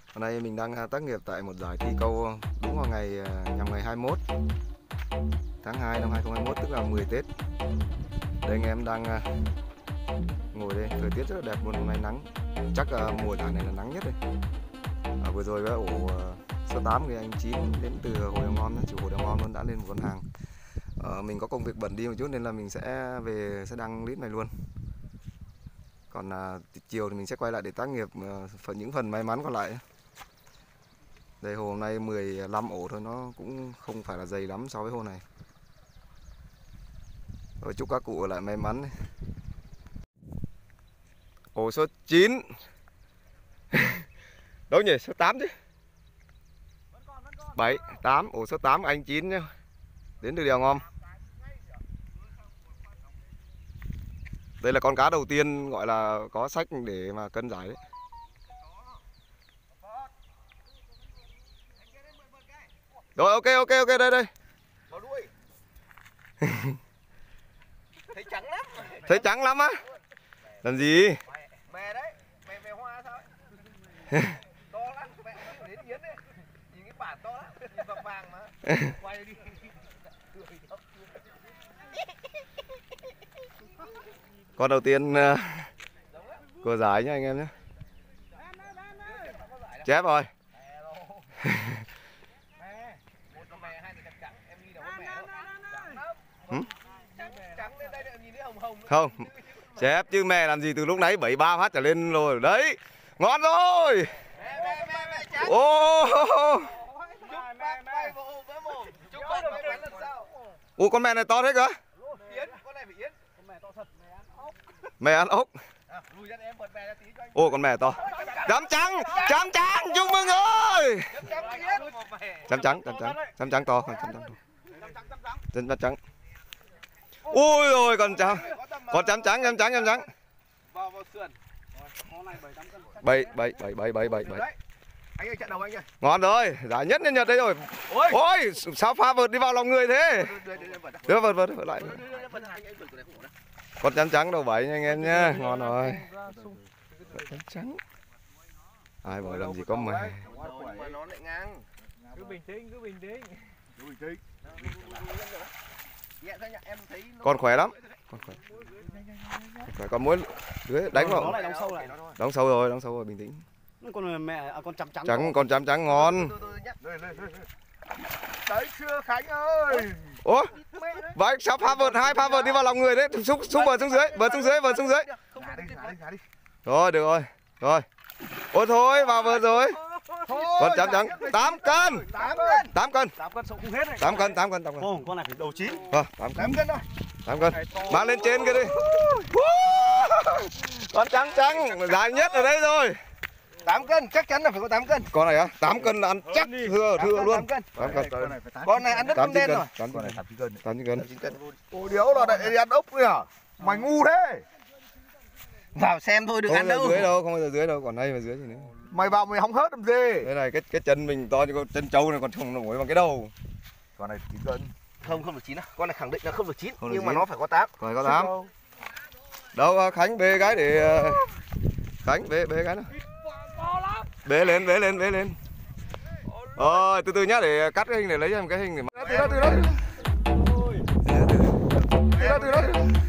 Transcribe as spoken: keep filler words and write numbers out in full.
Hôm nay mình đang tác nghiệp tại một giải thi câu đúng vào ngày nhằm ngày hai mươi mốt tháng hai năm hai không hai mốt, tức là mười Tết. Đây anh em đang ngồi đây, thời tiết rất là đẹp luôn, hôm nay nắng. Chắc mùa giải này là nắng nhất đây. À, vừa rồi với ổ số tám thì anh Chín đến từ Hồ Đào Ngon, chủ Hồ Đào Ngon luôn đã lên một con hàng. À, mình có công việc bận đi một chút nên là mình sẽ về sẽ đăng clip này luôn. Còn à, chiều thì mình sẽ quay lại để tác nghiệp uh, phần những phần may mắn còn lại. Đây hồ hôm nay mười lăm ổ thôi, nó cũng không phải là dày lắm so với hồ này. Rồi chúc các cụ lại may mắn. Ổ số chín. Đâu nhỉ? Số tám chứ. bảy, tám, ổ số tám anh Chín nhá. Đến từ Đèo Ngom. Đây là con cá đầu tiên gọi là có sách để mà cân giải đấy. Rồi ok ok ok đây đây. Thấy trắng lắm. Thấy trắng lắm á. Làm gì? Mè đấy, mè mè hoa sao ấy. To lắm, mẹ đến Yến đấy. Nhìn cái bản to lắm, nhìn vàng vàng mà. Quay đi. Con đầu tiên uh, của giải nhá anh em nhé. Chép rồi. Không, chép chứ mẹ làm gì từ lúc nãy bảy ba phát trở lên rồi đấy. Ngon rồi. Ô Ủa con mẹ này to thế cơ? Mẹ ăn ốc. Ô con mẹ to. Chấm trắng, chấm trắng, chúc mừng ơi. Chấm trắng, chấm trắng, chấm trắng to, chấm trắng. Chấm trắng. Ui rồi còn trắng. Còn chấm trắng, chấm trắng, chấm trắng. bảy bảy bảy bảy bảy bảy bảy. Anh ơi trận đầu anh ơi. Ngon rồi, giải nhất nhân Nhật đây rồi. Ôi, Ôi sao pha vợt đi vào lòng người thế? Đưa vợt vợt vợt lại. Con chấm trắng đầu bảy nha anh em nhá, ngon rồi. Chấm trắng. Ai bảo làm gì có mày. Nó lại ngang. Cứ bình tĩnh, cứ bình tĩnh. Cứ bình tĩnh. Con khỏe lắm. Con khỏe. Khỏe con muốn dưới đánh vào. Nó lại đóng sâu lại. Đóng sâu rồi, đóng sâu rồi, bình tĩnh. Con mẹ à, con chấm trắng. Trắng, con chấm trắng ngon. Đấy chưa Khánh ơi. Ủa? Vậy sao pha vợt hai pha vợt đi vào lòng người đấy, xúc xúc vợt xuống dưới, vợt xuống dưới, vợt xuống dưới. Rồi được rồi. Rồi. Ôi thôi, vào vợt rồi. Con chấm trắng tám cân. tám cân. tám cân sậu không hết này. tám cân, tám cân, tám cân. Không, con này phải đầu chín. Ờ, tám tám cân thôi. tám cân. Mang lên trên kia đi. Con trắng trắng dài nhất ở đây rồi. tám cân, chắc chắn là phải có tám cân. Con này á, tám cân là ăn chắc thưa thưa luôn. tám cân. tám cân. Con này ăn đất con đen rồi. tám cân. tám cân. Ôi điếu là lại đi ăn ốc nữa à? Mày ngu thế. Vào xem thôi, đừng ăn đâu. Không dưới đâu, không bao giờ dưới đâu, còn đây mà dưới thì nữa. Mày vào mày hóng hết làm gì? Đây này, cái cái chân mình to như con chân trâu này còn không nổi bằng cái đầu. Con này chín cân. Không, không được chín á. Con này khẳng định là không được chín, không được nhưng chín. mà nó phải có tám. Còn có tám. Đâu Khánh bê cái để Khánh bê bê cái nữa. Bế lên, bế lên, bế lên. Rồi, từ từ nhá để cắt cái hình để lấy em cái hình để. Từ đó, từ đó. Từ đó, từ đó.